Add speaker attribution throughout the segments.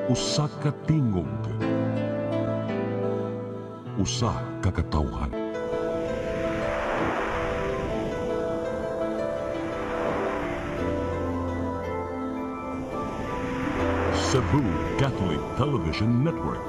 Speaker 1: Usa ka tingog, usa ka katawhan. Cebu Catholic Television Network.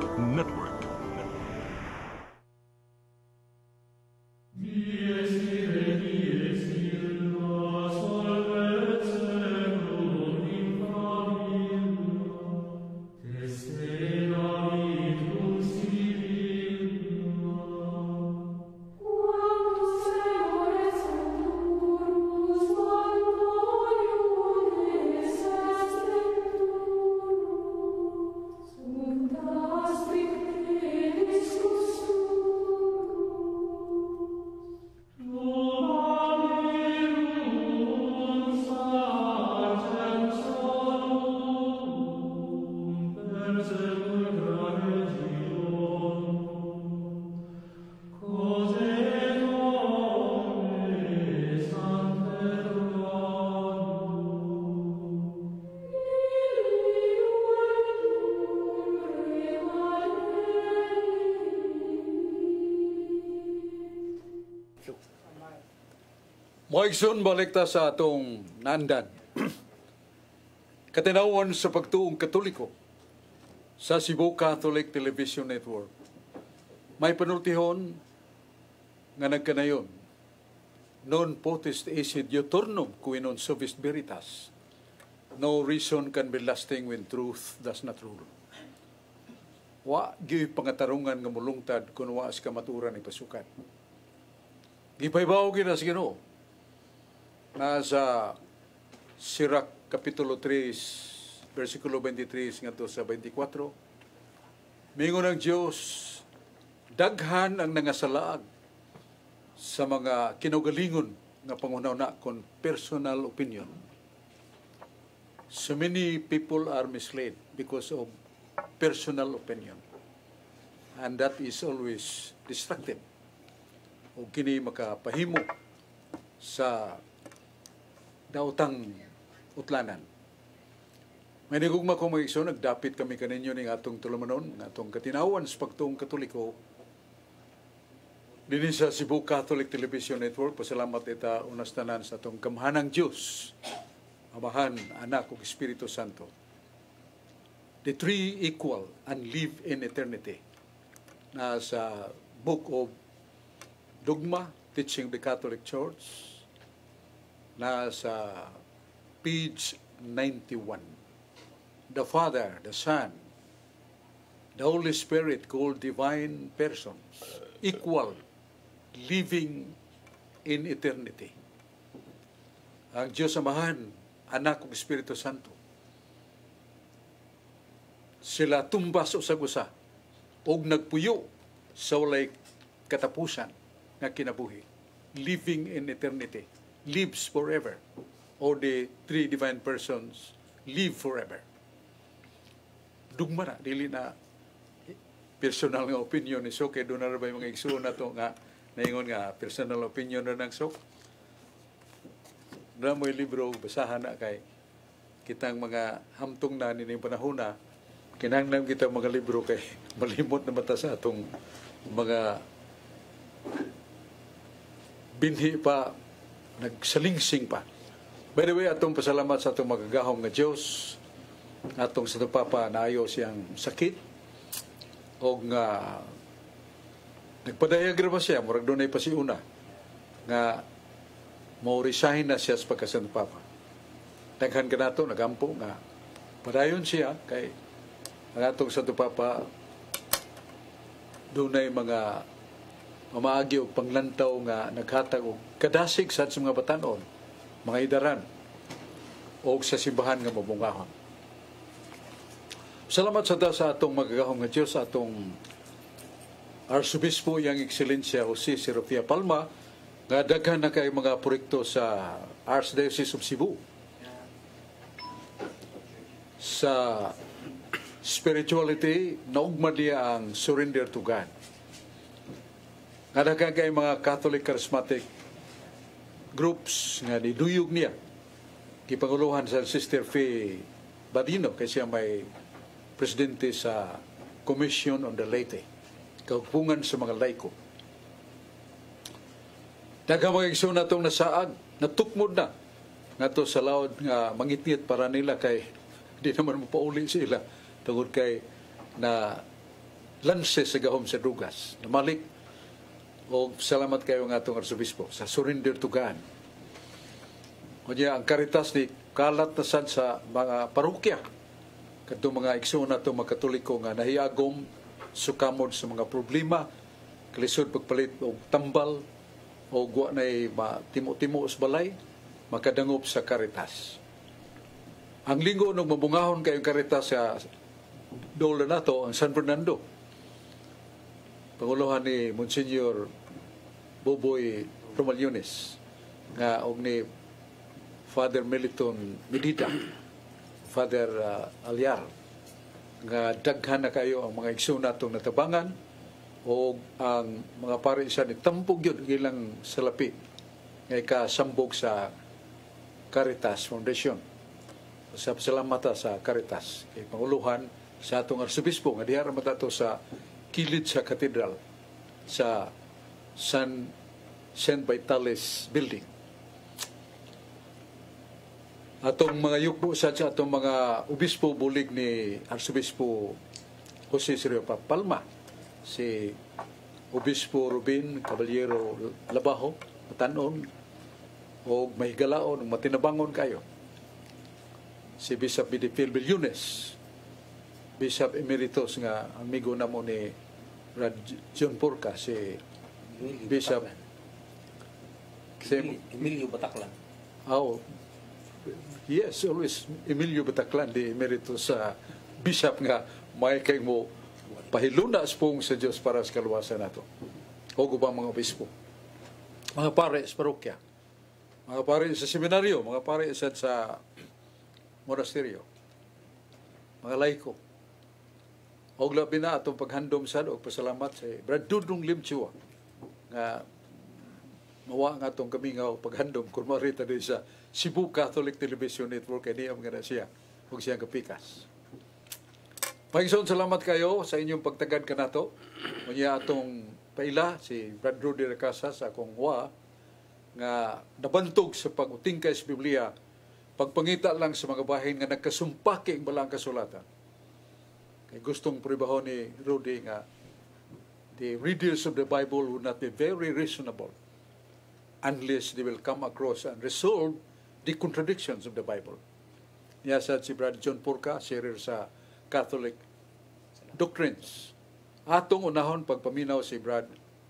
Speaker 2: Moigsun balik ta sa atong nandan. Katinawan sa pagtuong Katoliko sa Cebu Catholic Television Network. May panultihon nga nagkanayon. Non potest esse diuturnum qui non sovist veritas. No reason can be lasting when truth does not rule. Wa gyud pangatarungan nga mulungtad kun wa as kamaturan ni pasukan. Gipaybaw gid as Ginoo. Nasa Sirach Kapitulo 3, versikulo 23 ngadto sa 24, mingon ang Dios, daghan ang nangasalaag sa mga kinaugalingon nga pangunaw-na kon personal opinion. So many people are misled because of personal opinion. And that is always destructive. O kini makapahimo sa daotang utlanan. May nagugma ko mga igsoon, nagdapit kami kaninyo ng atong tulumanon, ng atong katinawan sa pagtuong Katoliko. Dini sa Cebu Catholic Television Network, pasalamat ita unas tanan sa atong kamhanang Diyos, Amahan, Anak ug Espiritu Santo. The three equal and live in eternity. Na sa Book of Dogma, Teaching the Catholic Church, na sa page 91. The Father, the Son, the Holy Spirit called divine persons, equal, living in eternity. Ang Diyos Amahan, Anak ug Espiritu Santo, sila tumbas usag-usa og nagpuyo sa walay katapusan nga kinabuhi, living in eternity, lives forever, or the three divine persons live forever. Dugma na, dili na personal nga opinion ni Sok, kaya doon na ba yung mga igsuon na to nga naingon nga personal opinion na ng Sok. Na mo'y libro, basahan na kay kitang mga hamtong na nining panahon na, kinahanglan kita mga libro kay malimot na mata sa atong mga binhi pa, nagsalingsing pa. By the way, atong pasalamat sa atong magagahom nga Diyos, atong sa Papa naayo siyang sakit, o nga nagpadayag ba siya, murag doon ay pasiuna, nga mau-resign na siya sa pagkasan Papa. Daghan ka na ito, nagampo nga, padayon siya, kay ang atong sa Papa, doon ay mga mamaagi o panglantaw nga naghatag o kadasig sa mga batanon, mga idaran, o sa simbahan nga mabungahon. Salamat sa atong magagahong nga Diyos, atong Arsobispo yang Ekscelensya Jose Serapia Palma, nga daghan na kay mga proyekto sa Archdiocese of Cebu. Sa spirituality, naugma niya ang surrender to God. Nga kay mga Catholic Charismatic groups nga niduyog niya. Kipanguluhan sa Sister Faye Badino kasi siya may presidente sa Commission on the Laity, kahupungan sa mga laiko. Daghang mga igsoon natong nasaag, natukmod na ngato sa laod nga mangitngit para nila kay di naman mapauli sila tungod kay na lanse sa gahom sa dugas. Namalik o salamat kayo nga itong arsobispo sa surrender to God. Kunya ang Caritas ni kalat na sad sa mga parokya kadto mga igsoon nato mga Katoliko nga nahiagom sukamod sa mga problema kalisod pagpalit og tambal o guwa na timo-timo sa balay, makadangop sa Caritas. Ang linggo nung mabungahon kayong Caritas sa dola nato, ang San Fernando. Panguluhan ni Monsignor Boboy Romaliones, nga og ni Father Meliton Medida, Father Alyar, nga daghan na kayo ang mga igsoon natong natabangan, o ang mga pare siya ni tampog yun ilang salapi ngay kasambog sa Caritas Foundation. Sa pasalamata sa Caritas kay panguluhan sa atong arsobispo nga diha ra matato sa kilid sa katedral sa St. Vitalis Building. Atong mga yukbo sa atong mga obispo bulig ni Arsobispo Jose Sirio Palma, si Obispo Rubin Caballero Labajo, matanon o mahigalaon, matinabangon kayo. Si Bishop Bidipil Billunes, Bishop Emeritus nga amigo na mo ni Brad John Porca, si Bishop
Speaker 3: Emilio Bataclan.
Speaker 2: Oh, yes, always Emilio Bataclan, di Emeritus sa Bishop nga may kay mo pahilunas pong sa Diyos para sa kaluwasan nato. O gubang mga obispo, mga pare sa parokya, mga pare sa seminaryo, mga pare sa monasteryo, mga laiko. O labi na atong paghandom sa o pasalamat sa Brad Dudong Limchua nga mawa nga atong kami nga paghandom kung marita din sa Cebu Catholic Television Network kaya niyam nga na siya huwag siyang kapikas. Panginoon, salamat kayo sa inyong pagtagad ka nato. Kunya atong paila, si Brad Rudy Racasa sa akong wa, nga nabantog sa pag-utingkay sa Biblia, pagpangita lang sa mga bahin nga nagkasumpaki ang balang kasulatan. Kaya gustong pribahon ni Rudy nga the readers of the Bible will not be very reasonable unless they will come across and resolve the contradictions of the Bible. Niya sad si Brad John Porca, sharer sa Catholic Doctrines. Atong unahon pagpaminaw si Brad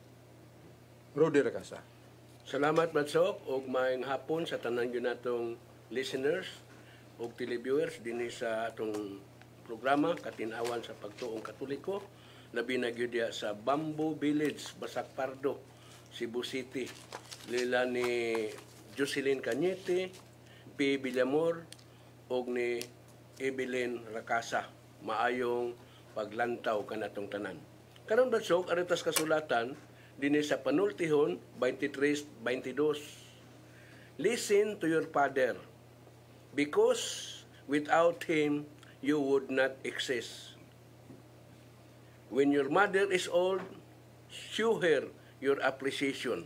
Speaker 2: Rudy Racasa.
Speaker 3: Salamat Madsok og maayong hapon sa tanan gyud natong listeners og televiewers dinhi sa atong programa Katinawan sa Pagtuong Katoliko, labi na gyud diha sa Bamboo Village, Basak Pardo, Cebu City. Lila ni Jocelyn Cañete, P. Villamor og ni Evelyn Racasa. Maayong paglantaw kanatong tanan. Karon Badsok aritas kasulatan dinhi sa panultihon 23:22. Listen to your father, because without him you would not exist. When your mother is old, show her your appreciation.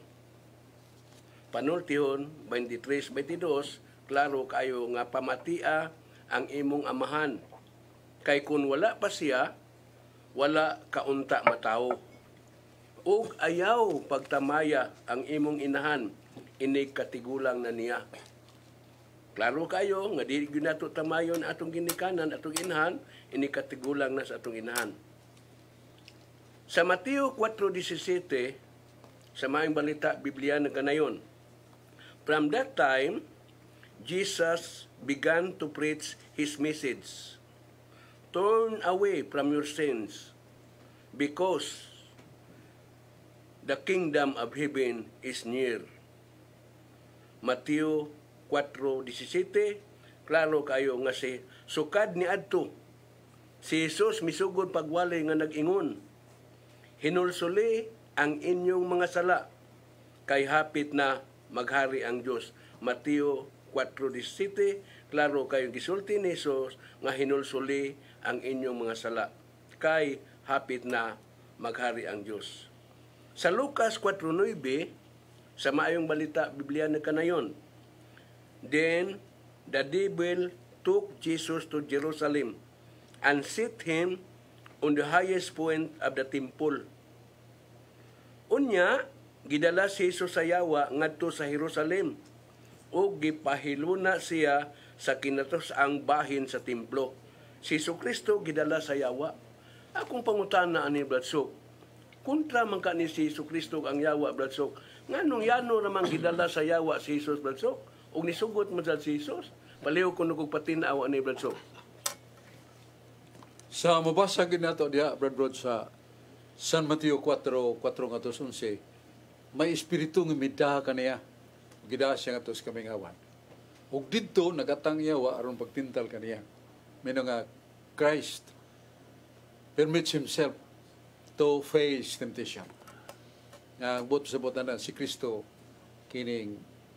Speaker 3: Panultihon 23:22, klaro kayo nga pamatia ang imong amahan. Kay kung wala pa siya, wala kaunta mataw. Ug ayaw pagtamaya ang imong inahan, inig katigulang na niya. Klaro kayo, nga di nato tamayon atong ginikanan, atong inahan, inig katigulang na sa atong inahan. Sa Mateo 4:17, sa maayong balita, Biblia na ganayon. From that time, Jesus began to preach his message. Turn away from your sins, because the kingdom of heaven is near. Mateo 4:17, klaro kayo nga si sukad ni adto. Si Jesus misugod pagwalay nga nag-ingon, hinulsuli ang inyong mga sala, kay hapit na maghari ang Dios. Mateo 4:17, klaro kayong gisulti ni Jesus nga hinulsuli ang inyong mga sala. Kay hapit na maghari ang Diyos. Sa Lucas 4:9, sa maayong balita, Biblia na kanayon, then the devil took Jesus to Jerusalem and set him on the highest point of the temple. Unya, gidala si Jesus sa yawa ngadto sa Jerusalem ug gipahiluna siya sa kinatos-ang bahin sa templo. Si Jesucristo gidala sa yawa. Akong pangutana ani Bradsok, kontra man ka ni si Jesucristo ang yawa Bradsok. Nganong yano namang gidala sa yawa si Jesus Bradsok? Ug nisugot man sa si Jesus. Paliw ko nung patinaw ani Bradsok.
Speaker 2: Sa mabasa gid nato diha Brad sa San Mateo 4:4-11, may espiritu nga midda kaniya. Gida siya nga tos kaming awan. Ug didto nagatang yawa aron pagtintal kaniya. May nga Christ permits himself to face temptation. Nga bot sa botanan si Kristo kining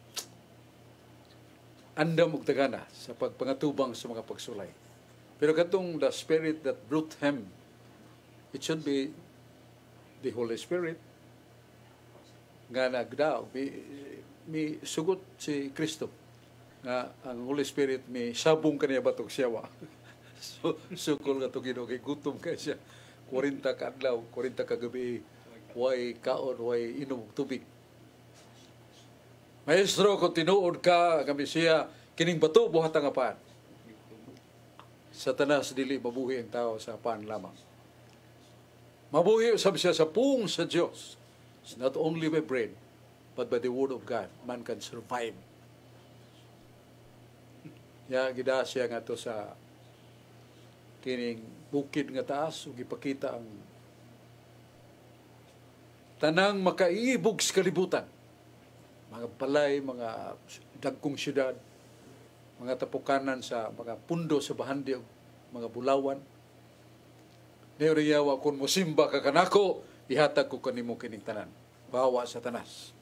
Speaker 2: andam ug tagana sa pagpangatubang sa mga pagsulay. Pero katong the spirit that brought him, it should be the Holy Spirit nga nagdaog. May sugot si Kristo nga ang Holy Spirit may sabong kaniya batog siyawa. So, sukol nga ito kay gutom kay siya. 40 ka adlaw, 40 ka gabi, way kaon, way inom tubig. Maestro, kung tinuod ka, kami siya, kining bato, buhat ang apan. Sa tanas, dili, mabuhi ang tao sa apan lamang. Mabuhi, sabi siya, sa pung sa Diyos. It's not only by bread, but by the word of God, man can survive. Ya, gida siya nga to sa kining bukid nga taas, ug ipakita ang tanang makaiibog sa kalibutan. Mga balay, mga dagkong syudad, mga tapukanan sa mga pundo sa bahandi, mga bulawan. Niyoriyawa, kung musimba ka kanako, ihatag ko kanimo kining tanan. Bawa sa tanas.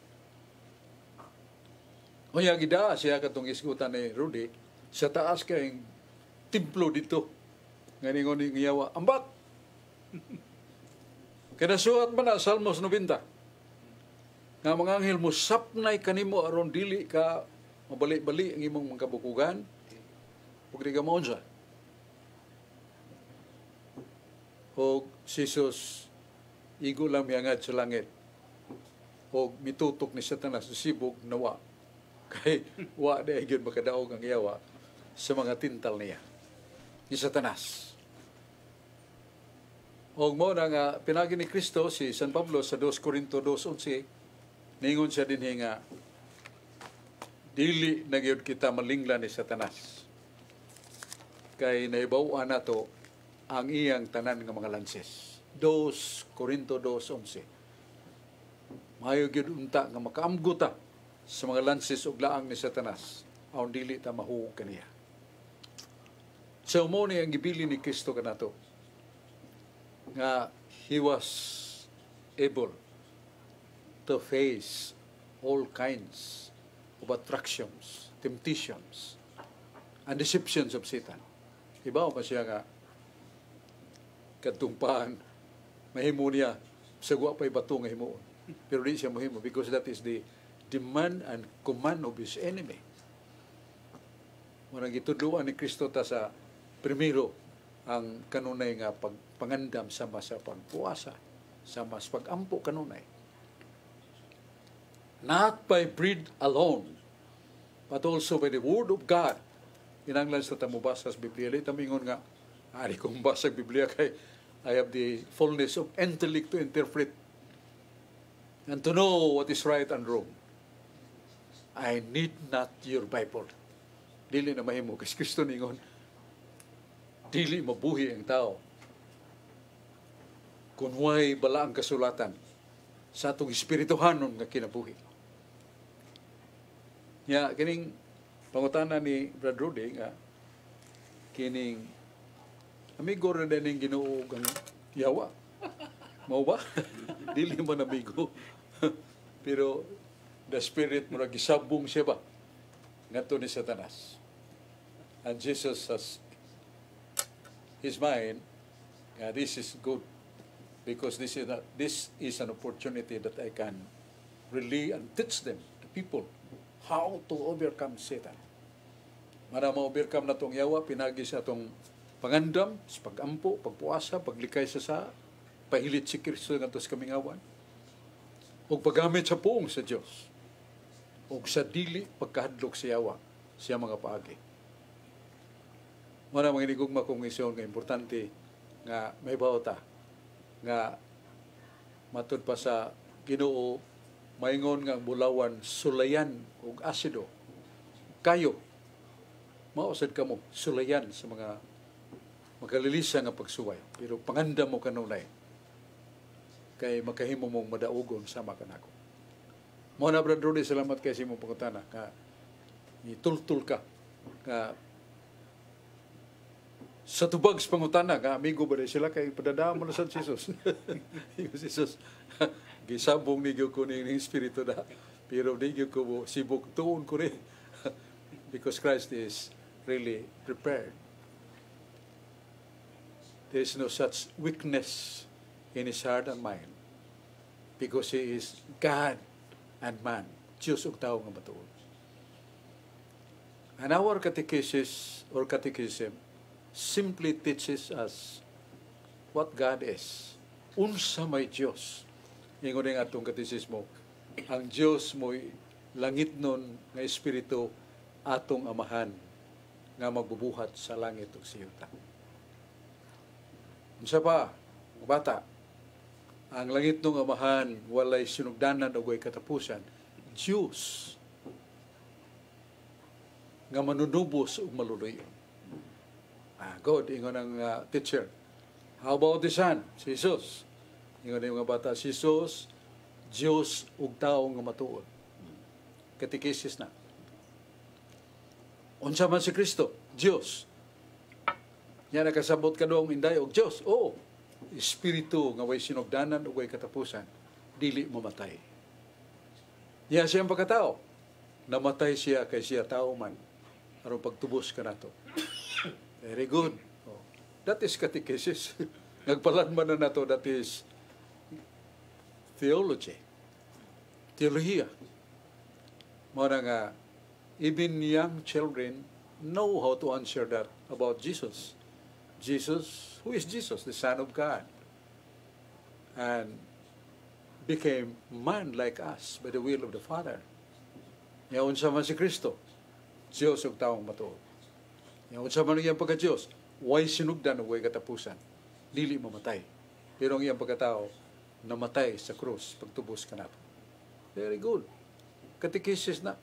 Speaker 2: Kaya gida siya katong isgutan ni Rudy, sa taas kayong templo dito. Nganingon ni Ngiyawa, ambak! Kinasuhat man na Salmos 90. Nga mga anghel mo, sapnay kanimo aron dili ka mabali-bali ang imong mga kabukugan. Huwag di ka maunsa. O si Jesus, igo lang miyangad sa langit. O mitutok ni Satanas sa sibog nawa. Kay wa na yun makadaog ang yawa sa mga tintal niya. Ni Satanas. O mo na nga, pinagi ni Kristo si San Pablo sa 2 Corinto 2:11, ningon siya din nga, dili na gyud kita malinglan ni Satanas. Kay naibaw na to ang iyang tanan nga mga lanses. 2 Corinto 2:11. Mayo gyud unta nga makaamguta sa mga lanses ug laang ni Satanas, aron dili ta mahuog kaniya. So mo ni ang gibili ni Kristo kanato nga he was able to face all kinds of attractions, temptations, and deceptions of Satan. Ibaw pa siya nga katumpaan mahimo niya sagwa pa'y bato nga himuon. Pero di siya mahimo because that is the demand and command of his enemy. Murag itudluan ni Kristo ta sa primero ang kanunay nga pagpangandam sama sa pagpuasa, sama sa pagampo kanunay. Not by bread alone, but also by the word of God. Kinanglan sa tamubasa sa Biblia. Tamingon nga, ari kong basa sa Biblia kay I have the fullness of intellect to interpret and to know what is right and wrong. I need not your Bible. Dili na mahimo kasi Kristo ningon, dili mabuhi ang tao kung way bala ang kasulatan sa atong espirituhanon nga kinabuhi. Ya, kining pangutana ni Brad Rudy nga kining amigo na din yung Ginoo ang yawa. Mao ba? Dili man amigo. Pero the spirit mo gisabong siya ba? Ngadto ni Satanas. And Jesus has his mind, this is good because this is an opportunity that I can really and teach them, the people, how to overcome Satan. Para ma-overcome na itong yawa, pinagi sa itong pangandam, sa pag-ampo, pagpuasa, paglikay sa pahilit si Kristo nga sa kamingawan, o paggamit sa puong sa Diyos, o sa dili pagkahadlok sa yawa, siya mga paagi. Muna mga inigugma kong isyon nga importante nga may bawta nga matud pa sa Ginoo maingon nga bulawan sulayan ug asido kayo mausad kamo sulayan sa mga magalilisa nga pagsuway pero pangandam mo kanunay kay makahimo mong madaugon sama kanako. Muna Brad Rudy, salamat kay sa imong pangutana nga itultul ka nga sa tubag sa pangutana, nga amigo ba rin sila kay padadaan mo na sa Jesus. Jesus, gisabong ni ko ni Espiritu na, pero ni ko sibog tuon ko rin. Because Christ is really prepared. There is no such weakness in his heart and mind. Because he is God and man. Diyos ug tao nga matuon. And our catechesis or catechism simply teaches us what God is. Unsa may Diyos. Ingon nga atong katekismo, ang Diyos mo'y langit nun nga Espiritu atong amahan nga magbubuhat sa langit ug siyuta. Unsa pa, bata, ang langit nung amahan walay sinugdanan ug way katapusan. Diyos nga manunubos ug maluluyon. God, ingon ang teacher. How about the Son? Si Jesus. Ingon yung mga bata, si Jesus, Diyos ug tao nga matuod. Katekesis na. Unsa man si Kristo? Diyos. Yan nakasabot ka doong inday og Diyos. Oo. Espiritu nga way sinugdanan ug way katapusan. Dili mamatay. Yan siyang pagkatao. Namatay siya kay siya tao man. Aron pagtubos ka nato. Very good. Oh. That is catechesis. Nagpalanman na nato, that is theology. Teolohiya. Muna nga, even young children know how to answer that about Jesus. Jesus, who is Jesus? The Son of God. And became man like us by the will of the Father. Yaon sa man si Kristo. Diyos ug taong matuod. Yung sa man iyang pagka-Diyos, way sinugdan o way katapusan, dili mamatay. Pero ang iyang pagkatao, namatay sa krus, pagtubos ka nato. Very good. Katekesis na.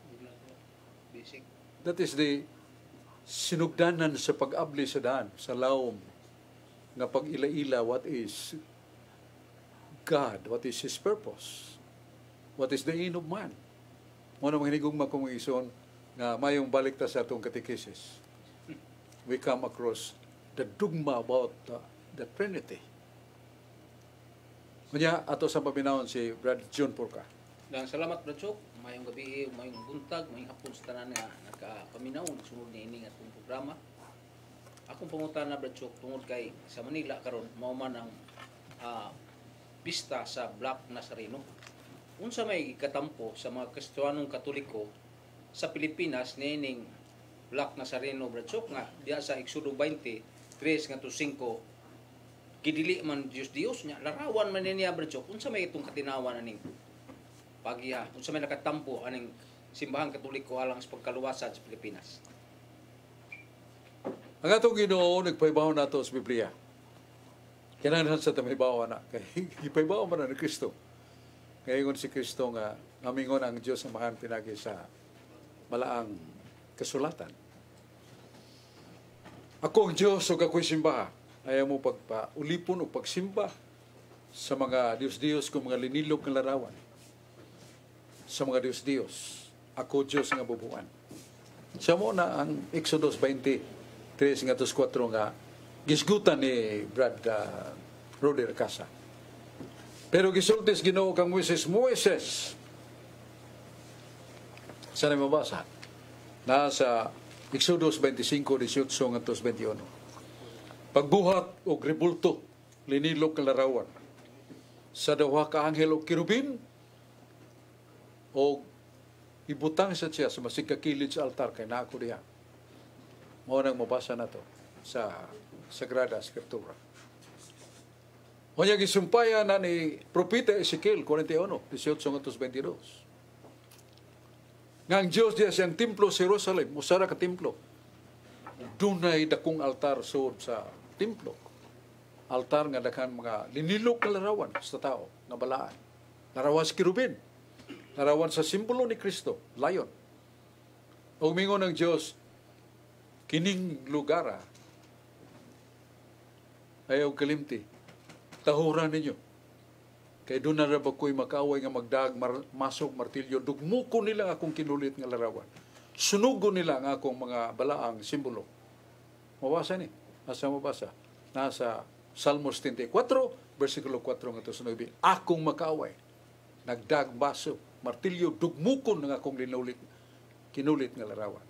Speaker 2: That is the sinugdanan sa pag-abli sa daan, sa lawom, nga pag-ila-ila, what is God, what is His purpose, what is the end of man. Muna mga hinigugma kong ison, nga mayong balik ta sa itong katekesis. We come across the dogma about the Trinity. Kanya, ato sa paminahon si Brad John Porca.
Speaker 4: Salamat, Brad Chok. Mayong gabi, mayong buntag, mayong hapon sa tanan nga nagkapaminahon, sunod ni ining atong programa. Akong pangutan na, Brad Chok, tungod kay sa Manila karon mao man ang pista sa Black Nazareno. Unsa may katampo sa mga Kristiyanong Katoliko sa Pilipinas nining Black Nazareno, Brad Chok, nga diya sa Exodo 20, 3 nga to 5, gidili man Diyos niya, larawan man niya, Brad Chok, unsa may itong katinawan aning pagiha, unsa may nakatampo aning simbahang Katoliko alang sa pagkaluwasan sa Pilipinas.
Speaker 2: Ang atong Ginoo nagpaibaw nato sa Biblia. Kinahanglan sa tamibaw na kay ipaibaw man ni Kristo. Kay ingon si Kristo nga amingon ang Dios ang mahan pinagi sa malaang kasulatan. Ako ang Diyos o kako'y simbaha. Ayaw mo pagpaulipon o pagsimba sa mga Diyos-Diyos kung mga linilog ng larawan. Sa mga Diyos-Diyos. Ako Diyos nga bubuan. Siya mo na ang Exodus 20, 3 nga 4 nga gisgutan ni Brad Roder Casa. Pero gisultis Ginoo kang Moises. Saan ay mabasa? Nasa Exodus 25:18 ngadto 21. Pagbuhat og rebulto linilok nga larawan sa duha ka anghel o kirubin o ibutang sa siya sa masigkakilid sa altar kay naako diha. Mao nang mabasa nato sa Sagrada Escritura. Unya gisumpaya na ni propeta Ezekiel 41:18-22. Nga ang Diyos diya siyang templo sa Jerusalem, usara ka templo. Dunay dakong altar sud sa templo. Altar nga daghang mga linilok nga larawan sa tao nga balaan. Larawan sa kirubin. Larawan sa simbolo ni Kristo, lion. O mingon ng Diyos, kining lugara ayaw kalimti. Tahuran ninyo. Kaya doon na ba ko'y makaway nga magdag, masok, martilyo, dugmuko nila akong kinulit nga larawan. Sunugo nila ang akong mga balaang simbolo. Mabasa ni. Asa mabasa? Nasa Salmos 34, versikulo 4 nga 9. Akong makaway, nagdag, masok, martilyo, dugmuko ng akong kinulit nga larawan.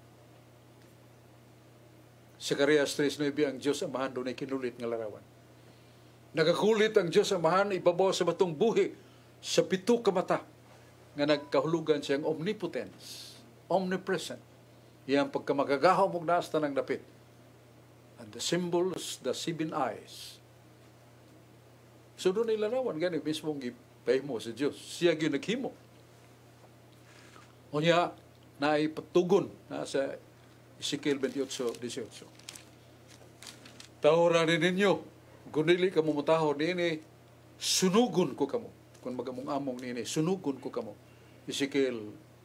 Speaker 2: Zacarias 3:9, ang Diyos Amahan doon ay kinulit nga larawan. Nagakulit ang Diyos Amahan, ibabaw sa batong buhi sa 7 ka mata nga nagkahulugan siyang omnipotence, omnipresent. Iyang pagkamagagahaw mong naasta ng dapit. And the symbols, the 7 eyes. So doon ay larawan, gani mismong ipahimo sa Diyos. Siya yung naghimo. O niya, na ay patugon na sa Ezekiel 28:18. Tahoranin ninyo, kung dili ka mumutaho nini, sunugon ko kamo. Kung magamong-among nini, sunugon ko kamo. Ezekiel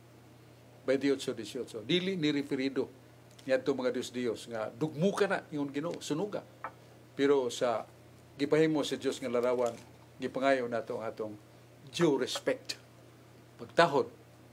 Speaker 2: 28:18. Dili ni referido yan to mga Diyos nga dugmo ka na yung Ginoo, sunuga. Pero sa gipahimo sa Diyos nga larawan, gipangayo nato ang atong due respect. Pagtahod.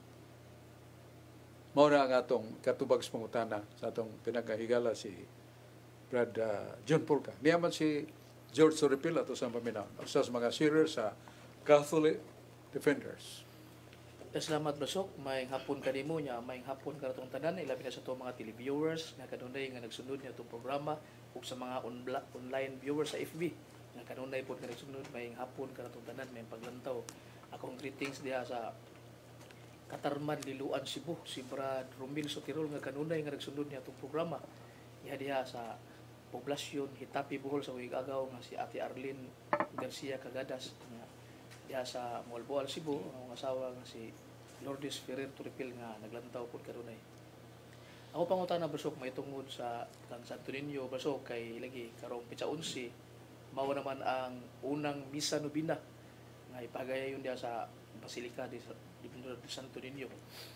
Speaker 2: Mao na ang atong katubag sa pangutana sa atong pinagahigala si Brad John Purka. Niyaman si George Sorripil ato sa paminaw. Usa sa mga series sa Catholic Defenders.
Speaker 5: Salamat Basok, may hapon kanimo niya, may hapon karatong tanan, ilabi na sa to mga televiewers nga kanunay nga nagsunod niya itong programa ug sa mga online viewers sa FB nga kanunay po nga nagsunod, may hapon karatong tanan, may paglantaw. Akong greetings diha sa Katarman, Liluan, Cebu, si Brad Romil Sotirol nga kanunay nga nagsunod niya itong programa. Diha sa Poblasyon, Hitapi, Bohol sa Huigagaw nga si Ate Arlene Garcia Cagadas nga diha sa Moalboal, Cebu, ang asawa nga si Lourdes Ferrer Turipil nga naglantaw po kanunay. Ako pangutana Basok, may tungod sa kang Santo Niño Basok kay lagi karong Pitsa 11 mao naman ang unang misa nobina nga ipagayon diha sa Basilika di Santo Niño.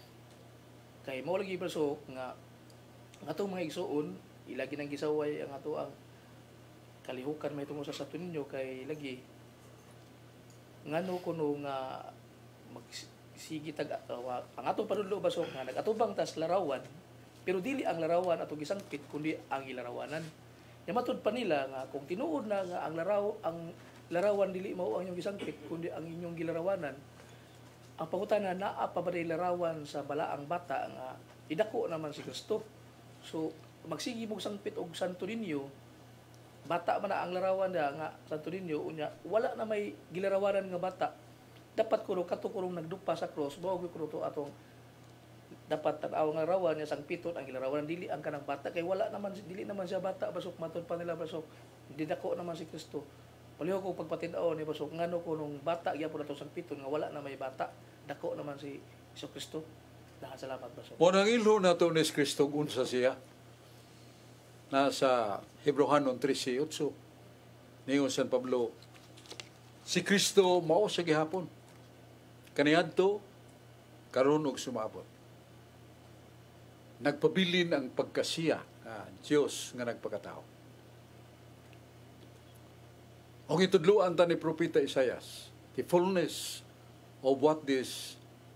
Speaker 5: Kay mao lagi Basok nga atong mga igsoon ilagi nang gisaway ang ato ang kalihukan may tungod sa Santo Niño kay lagi ngano kuno nga magsigi tag ang atong panudlo Basok nga nagatubang tas larawan pero dili ang larawan ato gisangpit kundi ang ilarawanan. Nya matud pa nila nga kung tinuod na nga ang larawan dili mao ang inyong gisangpit kundi ang inyong gilarawanan. Ang pangutana naa pa ba larawan sa balaang bata nga idako naman si Kristo. So magsigi mo sangpit og Santo Niño, bata man na ang larawan nga Santo Niño unya wala na may gilarawanan nga bata. Dapat kuno katukurong nagdupa sa cross mao gyud kuno to atong dapat tan-aw nga larawan niya sangpiton ang gilarawanan dili ang kanang bata kay wala naman dili naman siya bata Basok matud pa nila Basok. Didako naman si Kristo. Paliho ko pagpatin-aw ni Basok ngano kunong bata gyapon ato sangpiton nga wala na may bata. Dako naman si Kristo. Salamat Basok.
Speaker 2: Mo nang ilo nato ni Kristo unsa siya. Nasa Hebrehanon 13:8 ningon San Pablo, si Kristo mao sa gihapon. Kaniadto karon og sumabot. Nagpabilin ang pagkasiya Diyos nga nagpakatao. Og itudluan ta ni propeta Isaias, the fullness of what this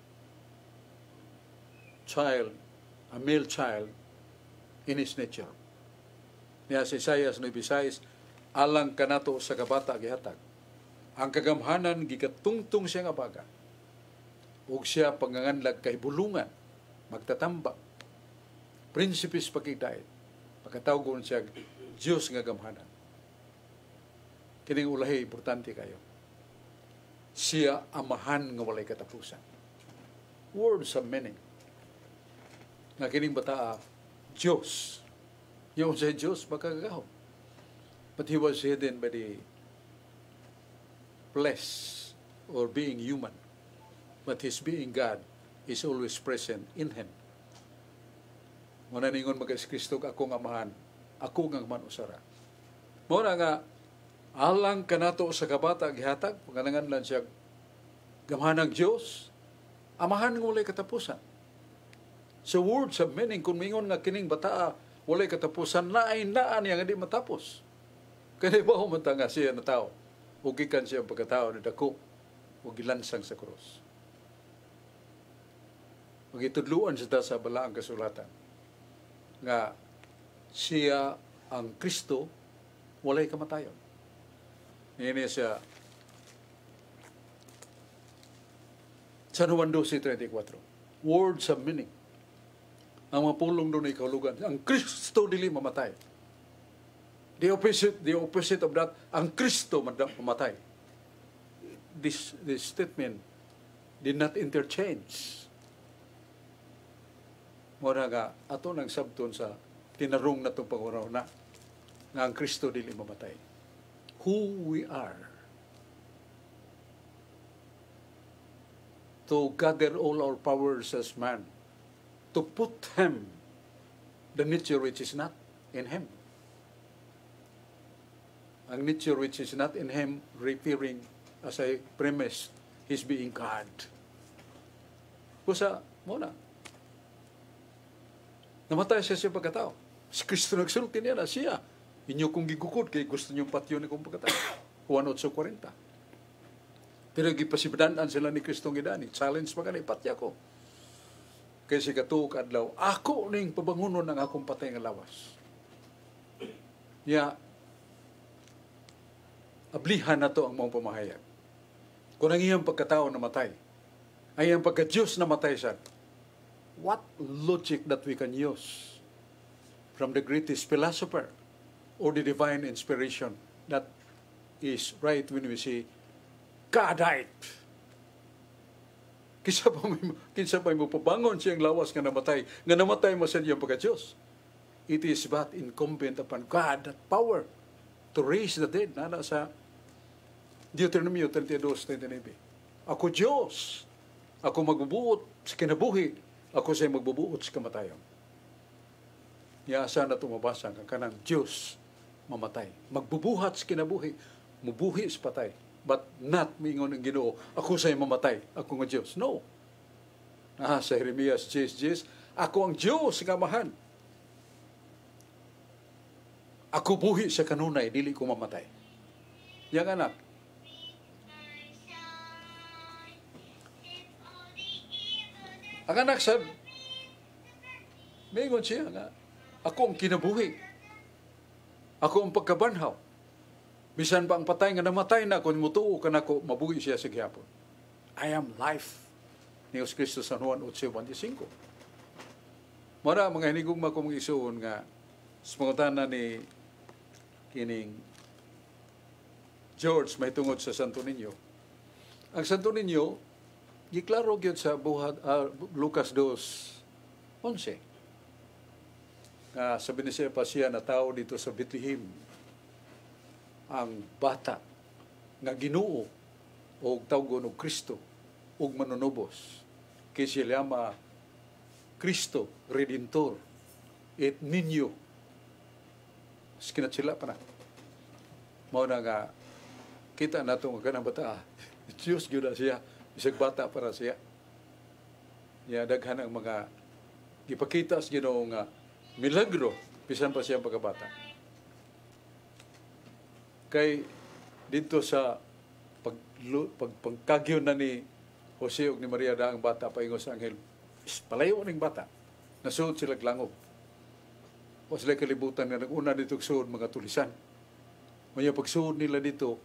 Speaker 2: child, a male child, in his nature. Niya si Isaias 9:6, alang kanato sa kabata gihatag. Ang kagamhanan gigatungtong siya nga baga. Ug siya panganganlag kay bulungan, magtatamba. prinsipis pakigdait. Pagkatawgon siya Diyos nga gamhanan. Kining ulahi importante kayo. Siya amahan nga walay katapusan. Words of meaning. Nga kining bataa Diyos. Yung sa Diyos makagahom. But he was hidden by the flesh or being human. But his being God is always present in him. Muna ningon mag-Kristo ako nga amahan, ako nga man usara. Muna nga, alang kanato sa kabata gihatag, pangalangan lang siya gamhanang Diyos, amahan nga walay katapusan. So words of meaning, kung mingon nga kining bataa, walay katapusan, naan niya nga di matapos. Kaya ba humanta nga siya na tao, ugikan siya ang pagkatao na dako, o gilansang sa krus. Magitudluan siya sa balaang kasulatan, nga siya ang Kristo, walay kamatayon. Ngayon siya, San Juan 12:34, words of meaning. Ang mga pulong doon ay kahulugan. Ang Kristo dili mamatay. The opposite of that, ang Kristo mamatay. This statement did not interchange. Mura nga, ato nang sabton sa tinarong na itong panguraw na ang Kristo dili mamatay. Who we are. To gather all our powers as man. To put him, the nature which is not in him. Ang nature which is not in him, referring, as I premised, his being God. Kusa, muna. Namatay siya sa pagkatao. Si Kristo nagsulti niya na siya. Inyo kong gigukod, kaya gusto niyong patyo ni kong pagkatao. Juan 8:40. Pero gipasibdaan sila ni Kristo ngidani. Challenge pa ka na, ipatya ko. Kaya si katuok adlaw, ako ning pabangunon ng akong patay nga lawas. Ablihan na to ang mong pamahayag. Kung ang iyang pagkatao namatay, ay ang pagka-Diyos namatay siya, what logic that we can use from the greatest philosopher or the divine inspiration that is right when we say, God died. Kinsa pa mo pabangon siyang lawas nga namatay mo sa iyang pagka-Diyos. It is but incumbent upon God that power to raise the dead. Nana sa Deuteronomy 32:29. Ako Diyos, ako magbubuot sa kinabuhi, ako sa'y magbubuot sa kamatayon. Asa na tumabasa ang kanang Diyos mamatay. Magbubuhat sa kinabuhi, mubuhi sa patay. But not mingon ang Ginoo, ako sa'y mamatay, ako nga Diyos. No. Sa Jeremias 10:10, ako ang Diyos nga amahan. Ako buhi sa kanunay, dili ko mamatay. Yang anak, ang anak sa mingon siya nga, ako ang kinabuhi. Ako ang pagkabanhaw. Bisan pa ang patay nga namatay na, kung mutuo ka na ko, mabuhi siya sa gihapon. I am life. Ni Yesus Kristus San Juan 8:25. Mara mga hinigugma kong isuon nga sa pangutana ni kining George may tungod sa Santo Niño. Ang Santo Niño giklaro gyud sa Lucas 2:11. Sabi ni siya pa siya na tao dito sa Bethlehem, ang bata nga Ginoo o tawgon og Kristo ug manunubos kay siya llama Kristo Redentor et Niño. Skinat sila pa na. Mao na nga kita nato nga kanang bata, Diyos gyud siya, bisag bata para siya. Daghan ang mga gipakita sa Ginoo nga milagro bisan pa siya pagkabata. Kay dito sa pagkagyo na ni Jose ug ni Maria daang bata paingon sa anghel, palayo ning bata. Nasuod sila langob. O sila kalibutan nga nag-una dito suod mga tulisan. Maya pagsuod nila dito,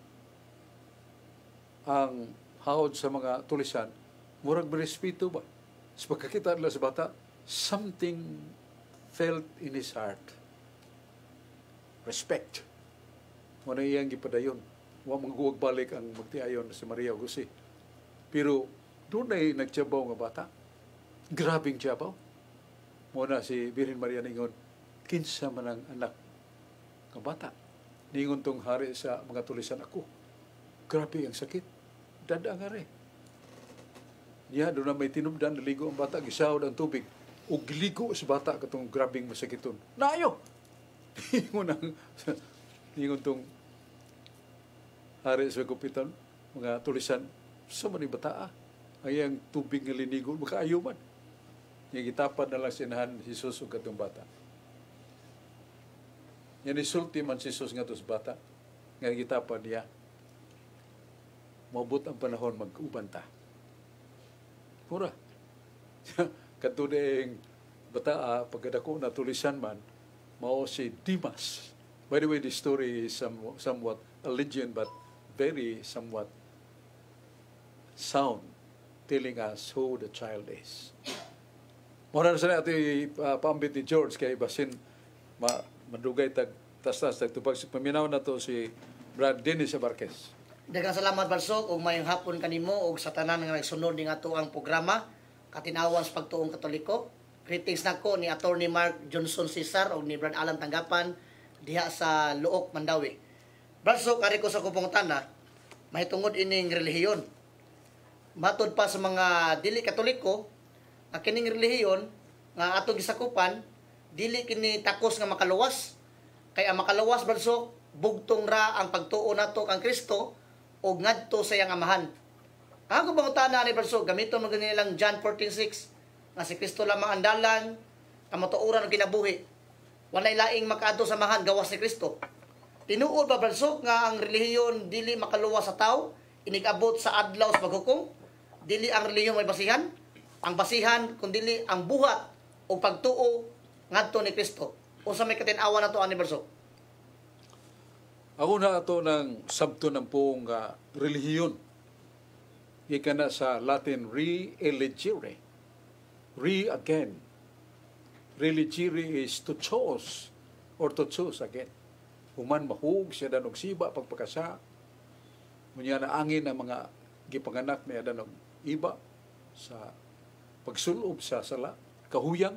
Speaker 2: ang hawod sa mga tulisan, murag berespeto ba? Sa pagkakita nila sa bata, something felt in his heart respect. Muna iyang gipadayon. Wa mangguwag balik ang magtiayon si Maria ug Jose. Pero doon ay nagtiyabaw nga bata. Grabing tiyabaw. Muna si Birhen Maria ningon, kinsa man ang anak nga bata. Ningon tong hari sa mga tulisan ako. Grabe ang sakit. Dada nga rin. Niya, doon na may tinubdan, naligo ang bata, gisahod ang tubig. O giligo sa bata katong grabing masakiton. Naayo! Ningon tong hari sa kupitan, mga tulisan, sa man yung bata ang iyang tubig nga linigo, makaayo man. Yung gitapan na lang sinahan si Jesus o katong bata. Yan isulti man si Jesus nga to sa bata, nga gitapan niya, maabot ang panahon mag-ubanta. Mura. Katudeng bata, pagkadako na tulisan man, mao si Dimas. By the way, the story is somewhat a legend, but very somewhat sound, telling us who the child is. Mura na sa natin paambit ni George, kay basin madugay tas-tas, tagtupag si paminaw na to si Brad Dennis Abarquez.
Speaker 6: Daghang salamat Balsok ug mayong hapon kanimo ug sa tanan nga nagsunod ning ato ang programa Katinawan sa Pagtuong Katoliko. Greetings nako ni Attorney Mark Johnson Cesar ug ni Brad Alan Tanggapan diha sa Luok, Mandawi. Balsok, ari ko sa kupungtana, mahitungod ining relihiyon. Matod pa sa mga dili Katoliko, ang kining relihiyon nga atong gisakupan dili kini takos nga makaluwas. Kay ang makaluwas Balsok, bugtong ra ang pagtuo nato kang Kristo o ngadto sa iyang amahan. Ako pangutana ni Balsok, gamiton mo ganilang John 14:6 nga si Kristo lamang ang dalan, kamatuoran og kinabuhi. Walay laing makaadto sa amahan gawas ni Kristo. Tinuod ba Balsok nga ang relihiyon dili makaluwas sa tao, inigabot sa adlaw sa paghukom? Dili ang relihiyon may basihan? Ang basihan kundi ang buhat o pagtuo ngadto ni Kristo. Unsa may katin-awa nato ani Balsok?
Speaker 2: Ako na ito ng sabto ng pong relihiyon. Ika na sa Latin, re-elegere. Re again. Religere is to choose or to choose again. Human mahug siya danog siba pagpakasa. Munya na angin ang mga gipanganak niya danog iba sa pagsulob sa sala, kahuyang.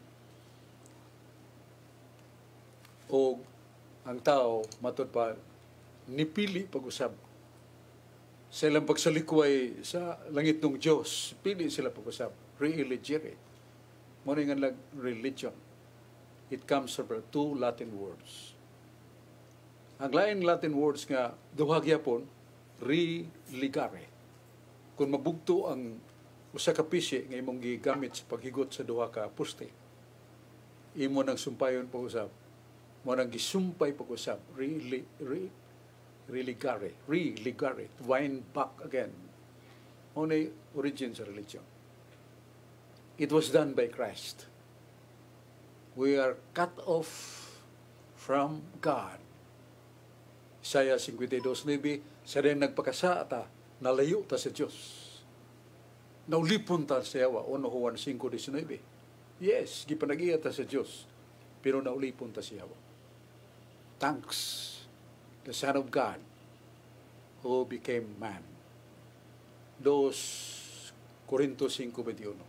Speaker 2: O ang tao, matod pa, nipili pag-usab. Sa ilang pagsalikway sa langit ng Diyos, pili sila pag-usab. Re-elegere. Muna nga lang religion. It comes from two Latin words. Ang lain Latin words nga, duha gyapon, re-ligare. Kung mabugto ang usa ka pisi nga imong gigamit sa paghigot sa duha ka poste, imo nang sumpayon pag-usab. Mo nang gisumpay pag-usab, religare, wind back again. Only origin sa religion. It was done by Christ. We are cut off from God. Isaiah 52:9, sa rin nagpakasa ta, nalayo ta sa Diyos. Naulipon ta sa yawa, 1 Juan 5:19. Yes, gipanag-iya ta sa Diyos, pero naulipon ta sa yawa. Thanks, the Son of God, who became man. 2 Corintios 5:21.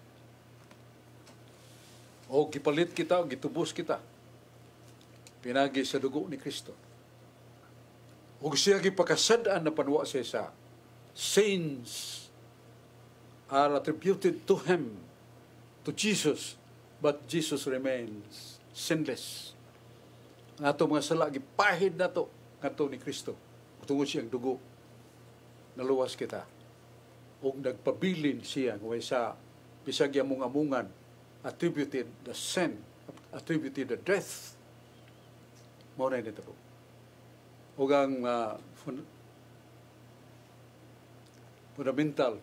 Speaker 2: O gipalit kita, o gitubos kita, pinagi sa dugo ni Kristo. O siya gipakasadaan na panwa siya sa sins are attributed to Him, to Jesus, but Jesus remains sinless. Ang ato mga sala, gipahid na to, ngato ni Kristo. Tungod siyang dugo, naluwas kita. O nagpabilin siya, ngayon sa bisag yung amungan, attributed the sin, attributed the death. Mauna nito po. O ang fundamental,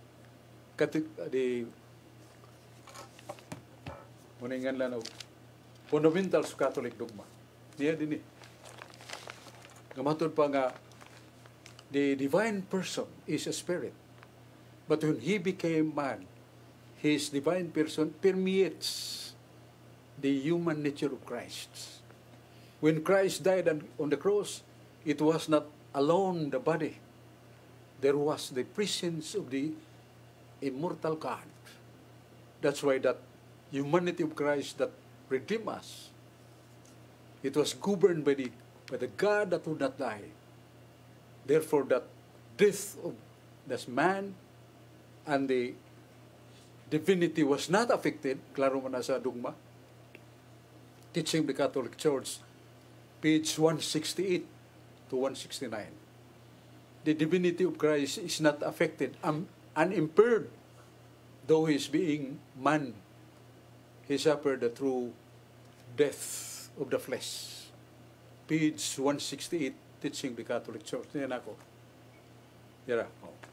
Speaker 2: muningan lang fundamental sa Catholic dogma. Niya din Gamatod pa nga, the divine person is a spirit. But when He became man, His divine person permeates the human nature of Christ. When Christ died on the cross, it was not alone the body. There was the presence of the immortal God. That's why that humanity of Christ that redeemed us, it was governed by the God that would not die. Therefore, that death of this man and the divinity was not affected. Klaro mo na sa dugma. Teaching the Catholic Church, page 168 to 169. The divinity of Christ is not affected, unimpaired, though he is being man. He suffered the true death of the flesh. Page 168, Teaching the Catholic Church. Yan ako. Yara.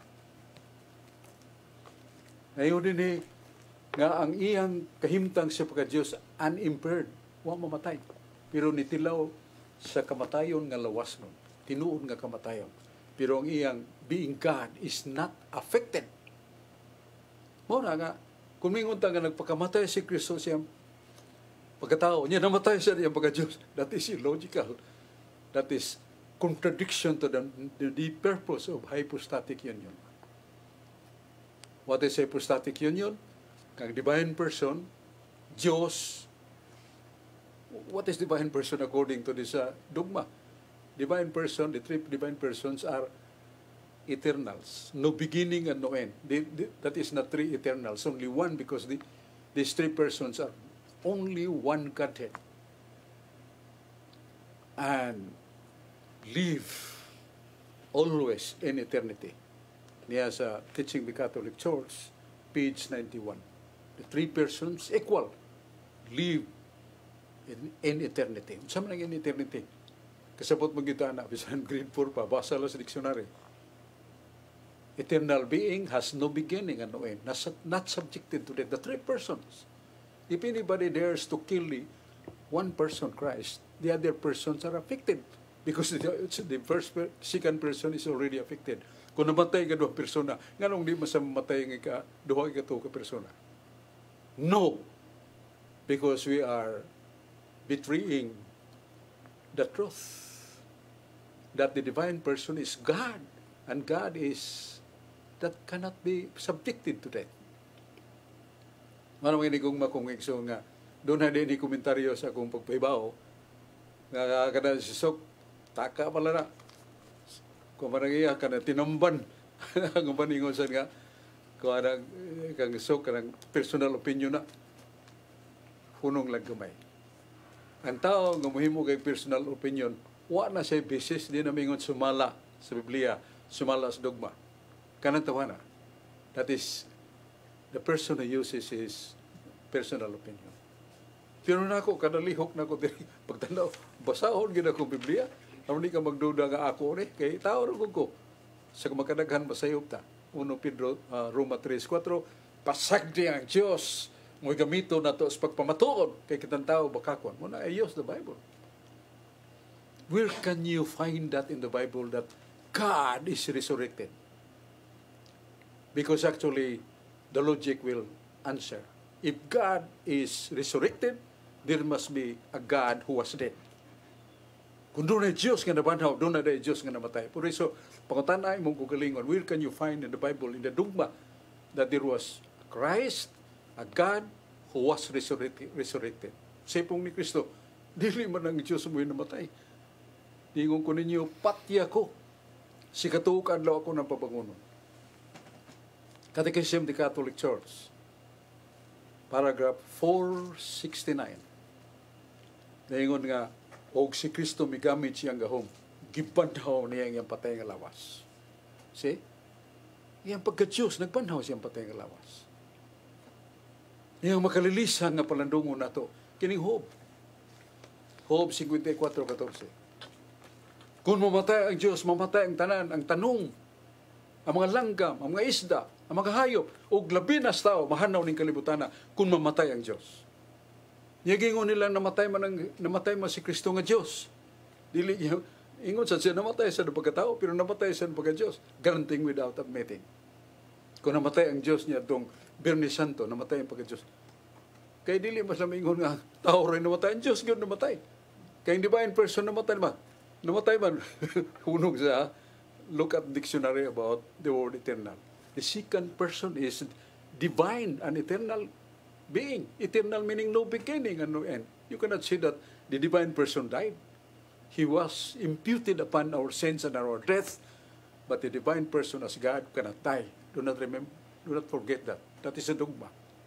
Speaker 2: Ngayon din nga ang iyang kahimtang sa pagka-Diyos unimpaired, wa mamatay. Pero nitilaw sa kamatayon nga lawas nun. Tinuod nga kamatayon. Pero ang iyang being God is not affected. Muna nga, kung mingon ta nga nagpakamatay si Kristo siyang pagkatao, niya namatay siya niyang pagka-Diyos. That is illogical. That is contradiction to the purpose of hypostatic union. What is hypostatic union? Kang divine person, Diyos. What is divine person according to this dogma? Divine person, the three divine persons are eternals. No beginning and no end. That is not three eternals. Only one, because these three persons are only one Godhead. And live always in eternity. Niya sa Teaching the Catholic Church, page 91. The three persons equal, live in eternity. Saan man in eternity? Kasabot magita na, bisan grade 4 pa, basa lang sa dictionary. Eternal being has no beginning and no end, not subjected to death. The three persons. If anybody dares to kill the one person, Christ, the other persons are affected. Because the second person is already affected. Kung namatay ka duha persona, nganong di masamatay nga duha ka persona? No. Because we are betraying the truth that the divine person is God, and God is that cannot be subjected to death. Manong ini kong makongekso nga doon na din komentaryo sa akong pagpaibaw nga kada si Sok taka pala na kung marang iya ka na tinamban ang paningon sa nga kung anang kang Sok kanang personal opinion na punong lang gamay. Ang tao nga mohimo kay personal opinion, wa na siya basis, di na mingon sumala sa Biblia, sumala sa dogma. Kanang tawana. That is, the person who uses his personal opinion. Pero na ako, kanalihok na ako diri. Pagtanaw, basahon gina ko Biblia. Ano di ka magduda nga ako rin. Kaya tao rin ko. Sa makadaghan masayop ta. 1 Pedro, Roma 3:4, pasagdi ang Diyos. Mo'y gamito na to sa pagpamatuod. Kaya kitang tao bakakon. Muna, I use the Bible. Where can you find that in the Bible that God is resurrected? Because actually, the logic will answer. If God is resurrected, there must be a God who was dead. Kung doon ay Diyos nga nabanhaw, doon ay Diyos nga namatay. Por eso, pangutanay mong kugalingon, where can you find in the Bible, in the dogma, that there was Christ, a God who was resurrected. Sepong ni Kristo, dili man ang Diyos mo'y namatay. Dingon ko ninyo, pati ako, si katuukan law ako ng pabangunon. Catechism of the Catholic Church, paragraph 469. Naingon nga, og si Kristo migamit siyang gahom, gibanhaw niya ang patay nga lawas. See? Iyang pagka-Diyos, nagbanhaw siyang patay nga lawas. Iyang makalilisan nga palandungon na to, kining Job. Job 54:14. Kung mamatay ang Diyos, mamatay ang tanan, ang tanong, ang mga langgam, ang mga isda, ang mga hayop, o labi na tao, mahanaw ning kalibutan na, kung mamatay ang Diyos. Niyagingon nila namatay man si Kristo nga Diyos. Dili ingon sa siya namatay sa pagkatao, pero namatay sa pagka-Diyos. Granting without admitting. Kung namatay ang Diyos niya itong Biyernes Santo, namatay ang pagka-Diyos. Kay dili mas lamingon nga tao rin namatay. Ang Diyos yun namatay. Kay yung divine person namatay ba? Namatay man. Hunog sa look at dictionary about the word eternal. The second person is divine and eternal being. Eternal meaning no beginning and no end. You cannot say that the divine person died. He was imputed upon our sins and our death. But the divine person as God cannot die. Do not forget that. That is a dogma.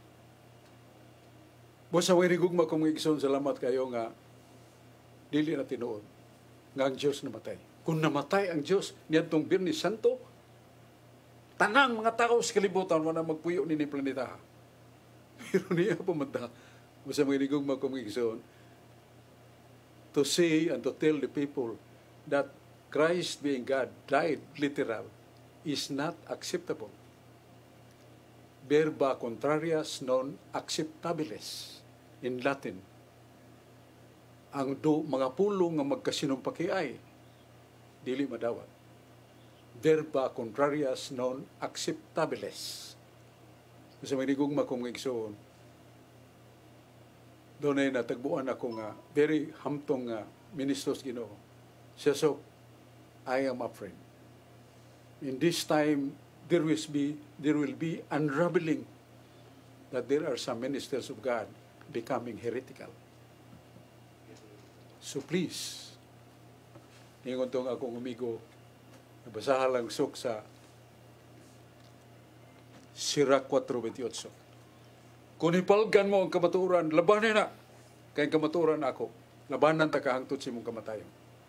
Speaker 2: Busa way rigugma kung igsoon, salamat kayo nga dili na tinuod nga ang Diyos namatay. Kung namatay ang Diyos niadtong Biyernes Santo, tanang mga tao sa kalibutan wala magpuyo ni planeta. Pero niya pumanta. Busa way rigugma kung igsoon, to say and to tell the people that Christ being God died literal is not acceptable. Verba contrarias non acceptabiles in Latin. Ang mga pulong nga magkasinumpakiay dili madawat. Verba contrarias non acceptabiles. Sa may ligugma kong igsoon, doon ay natagbuan ako nga very hamtong ministros Ginoo. Siya so, I am afraid. In this time, there will be unraveling that there are some ministers of God becoming heretical. So please, ningon tong akong amigo, nabasahan lang sok sa Sirach 4:28. Kung ipalgan mo ang kamaturan, labanan na. Kaya kamaturan ako, labanan ta kahangtod sa imong kamatayon.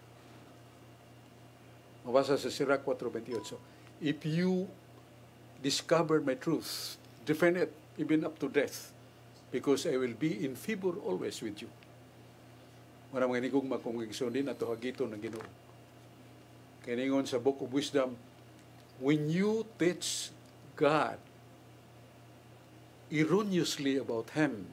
Speaker 2: Mabasa sa Sirach 4:28. If you discover my truth, defend it even up to death, because I will be in favor always with you. Marang mga nigugma kung igsoon din ato hagito ng Ginoo. Kaya ningon sa Book of Wisdom, when you teach God erroneously about Him,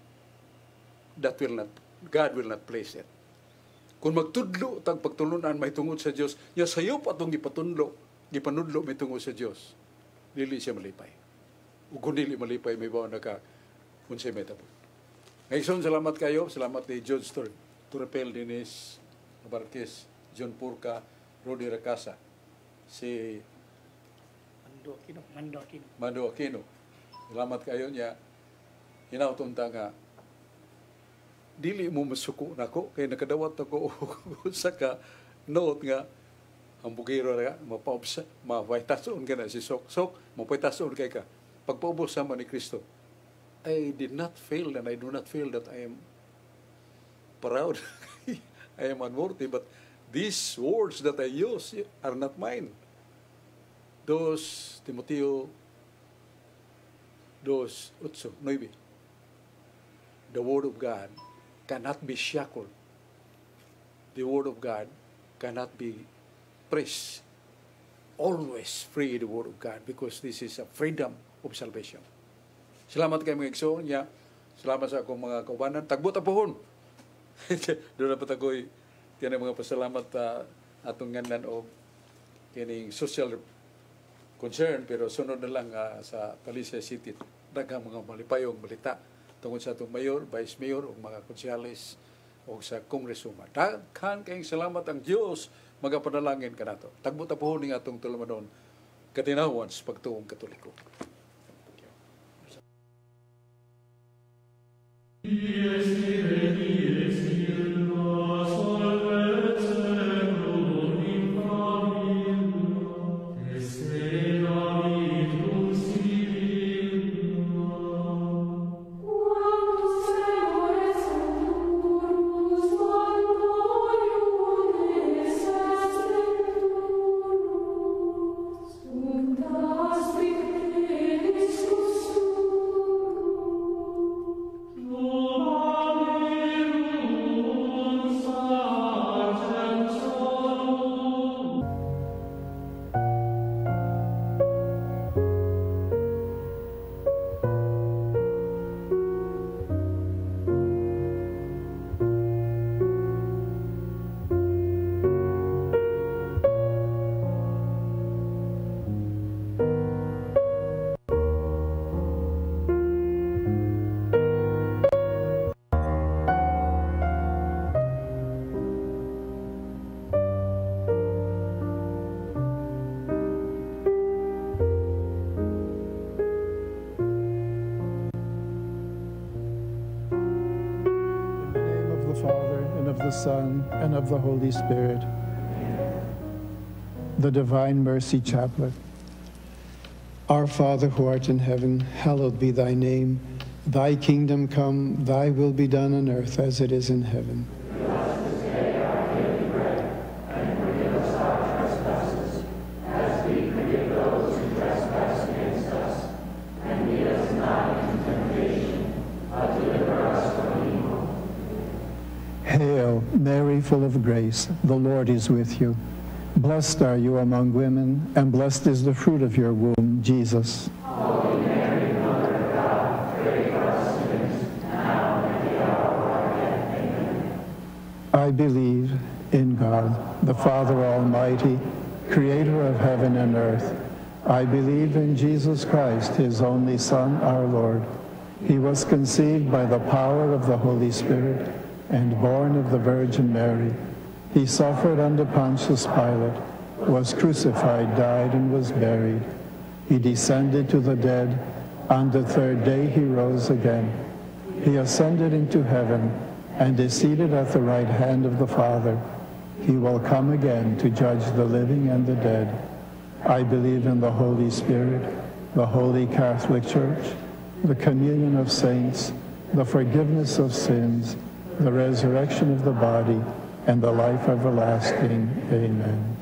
Speaker 2: God will not place it. Kung magtudlo tag pagtulunan may tungod sa Dios, ya sayop atong gipanudlo may tungod sa Dios. Dili siya malipay. Ug kung dili malipay may bawa naka unsay metabo. Ngayon salamat kayo, salamat ni John Turpel Dinis, Abarquez, John Purka, Rodi Racasa, si Mando Aquino. Salamat kayo niya. Hinautunta nga dili mo masuko nako kay nakadawat ako sa ka note nga ang bugiro nga mapaytason ka na si Sok mapaytason kay ka pagpaubos sama ni Kristo. I did not fail and I do not feel that I am proud. I am unworthy, but these words that I use are not mine. Those Timoteo 2:8. The word of God cannot be shackled. The word of God cannot be pressed. Always free the word of God because this is a freedom of salvation. Salamat kayo mga igsoon niya. Salamat sa akong mga kaubanan. Tagbot apohon. Doon na patagoy. Yan ang mga pasalamat atong ngalan o kining social concern. Pero sunod na lang sa Talisay City. Daghang mga malipayong balita tungkol sa atong mayor, vice mayor, o mga konsyales, o sa kongresuma. Daghan kayong salamat ang Diyos, magapanalangin ka nato. Tagbot apohon ng atong tulumanon, katinawan sa pagtuong Katoliko.
Speaker 7: Amen. the Son, and of the Holy Spirit. The Divine Mercy Chaplet. Our Father who art in heaven, hallowed be thy name. Thy kingdom come, thy will be done on earth as it is in heaven. Hail, Mary, full of grace, the Lord is with you. Blessed are you among women, and blessed is the fruit of your womb, Jesus.
Speaker 8: Holy Mary, Mother of God, pray for us sinners, now and at the hour of our death. Amen.
Speaker 7: I believe in God, the Father Almighty, creator of heaven and earth. I believe in Jesus Christ, his only Son, our Lord. He was conceived by the power of the Holy Spirit and born of the Virgin Mary. He suffered under Pontius Pilate, was crucified, died, and was buried. He descended to the dead. On the third day he rose again. He ascended into heaven and is seated at the right hand of the Father. He will come again to judge the living and the dead. I believe in the Holy Spirit, the Holy Catholic Church, the communion of saints, the forgiveness of sins, the resurrection of the body, and the life everlasting. Amen.